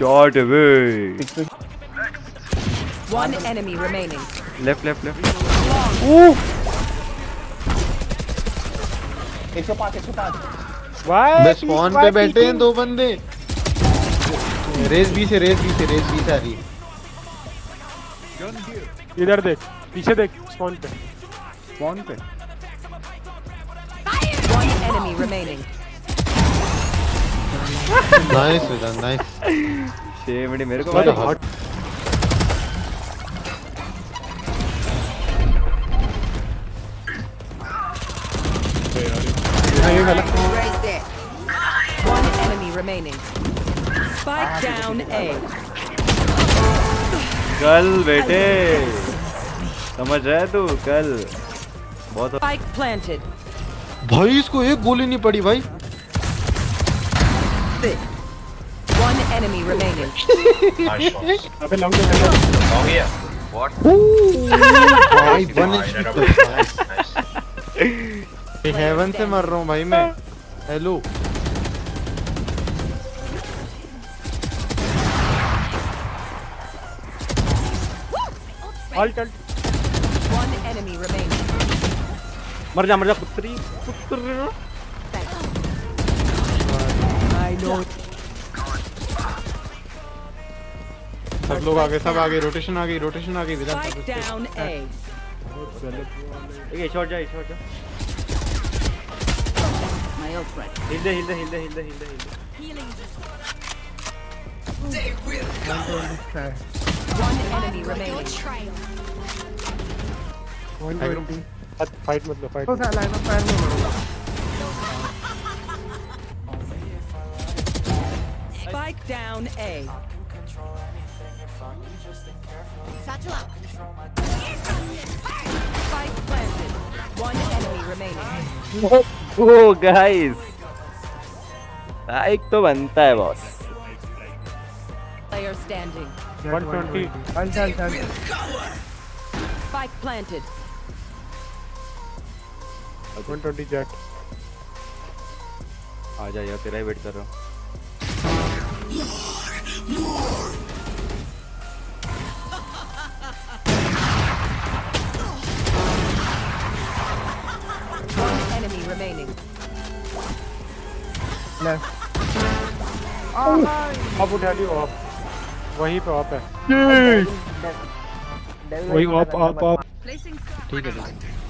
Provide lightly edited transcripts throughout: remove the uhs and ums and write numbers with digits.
Shot है। One enemy remaining. Left left left. 105 बस spawn पे बैठे हैं दो बंदे। रेस बी से आ रही है। इधर देख, पीछे देख, स्पॉन पे। One enemy remaining. Nice Vedant, nice. 6 minute मेरे को hot. One enemy remaining. Spike down A. कल बेटे समझ रहा है तू? कल बहुत Spike planted. भाई इसको एक गोली नहीं पड़ी भाई। One enemy remaining. अबे लॉन्ग है। What? भाई वन हेवन से मर रहा हूँ भाई मैं। Hello ult. One enemy remaining. मर जा पुत्री पुत्र। I know. सब लोग आगे, सब आगे। रोटेशन आ गई Spike down A. ये शॉट जा। My ult ready. हिल दे। One enemy remaining. फाइट मतलब fight. Spike down A. Spike planted. One enemy remaining. Oh guys, एक तो बनता है boss. Player standing. 120। Spike planted. 120 Jett. आ जा यार, तेरा ही वेट कर रहा हूँ। One enemy remaining. अब उठा लियो आप। वहीं पे आप है। वही आप। ठीक है।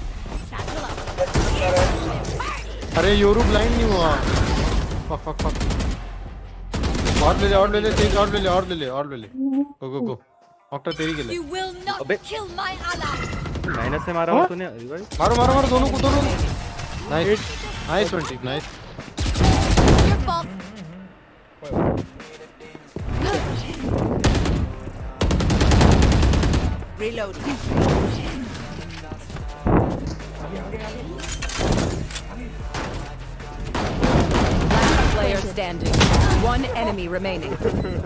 अरे योरू ब्लाइंड नहीं हुआ। फक। और ले ले। गो। ऑक्टा तेरी के लिए। अबे माइनस से मारा तूने। मारो दोनों को। Nice 20 nice. Reloading. Last player standing. One enemy remaining.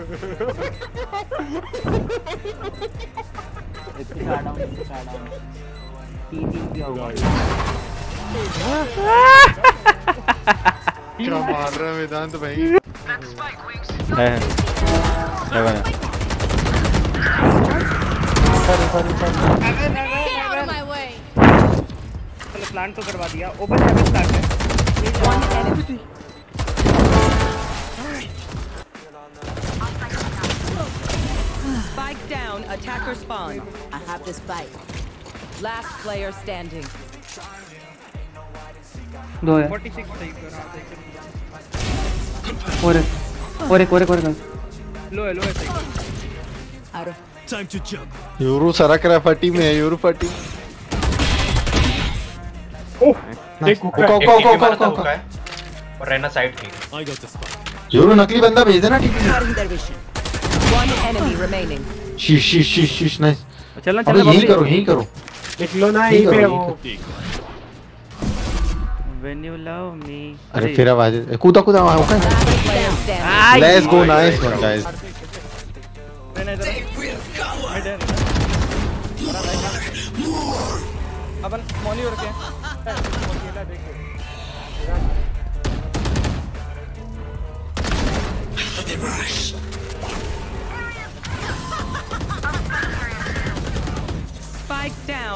क्या मार रहा है वेदांत भाई? है बना। चलो प्लांट तो करवा दिया। ओपन हेवन स्टार्ट है। One enemy. Spike down. Attacker spawn. I have this spike. Last player standing. दो है 46 सही कर रहा हूं। और एक लो है सही। Out of time to jump। यूरो सरक रहा फटी में है। यूरो फटी। एक हुक्का है और रहना साइड की। I got the spot। यूरो नकली बंदा भेज देना ठीक है। one enemy remaining. शीश नाइस। चलना यही करो। एक लो ना यहीं पे वो। When you love me। अरे फिर आवाज कूदा let's go. Nice one guys. अपन मॉनी और के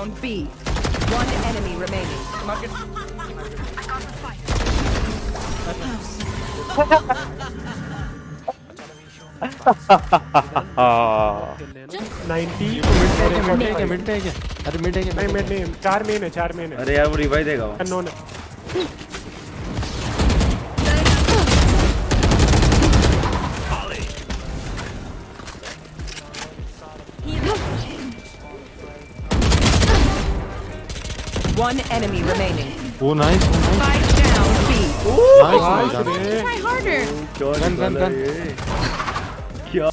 down B. One enemy remaining. हाँ 90 मिड पे है क्या? अरे मिड है क्या? नहीं मिड नहीं, 4 मेन है, 4 मेन है। अरे यार वो रिवाइव देगा वो। अननोन है। One enemy remaining. Oh nice. Spike down B. Nice. Try harder. Gun. क्या?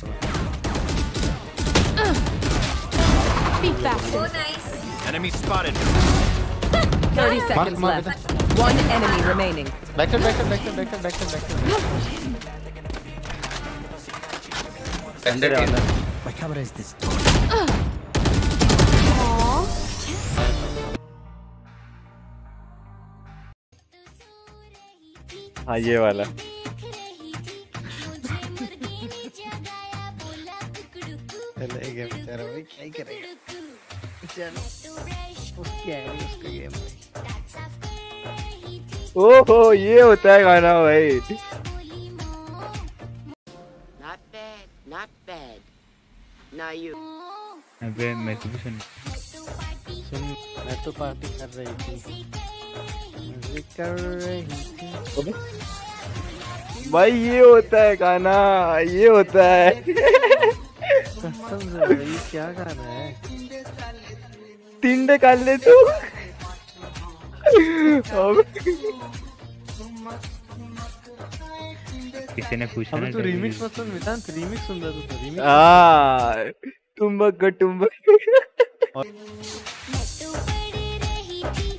Be faster. Enemy spotted. 30 seconds mark left. One enemy remaining. Backside. अंदर है, अंदर। My camera is this. हाँ ये वाला। चले गए बेचारा भाई, क्या ही करेगा? चलो उसकी है उसका गेम। ओहो ये होता है गाना भाई। Not bad. Now you. अबे मैं तो सुन। मैं तो पार्टी कर रही थी। भाई ये होता है गाना, ये होता है। कसम से भाई क्या गाना है? तिंडे काट ले तू। किसी ने पूछा ना तू रीमिक्स मत सुन मितान, रीमिक्स सुन रहा तू तो रीमिक्स। तुम्बक।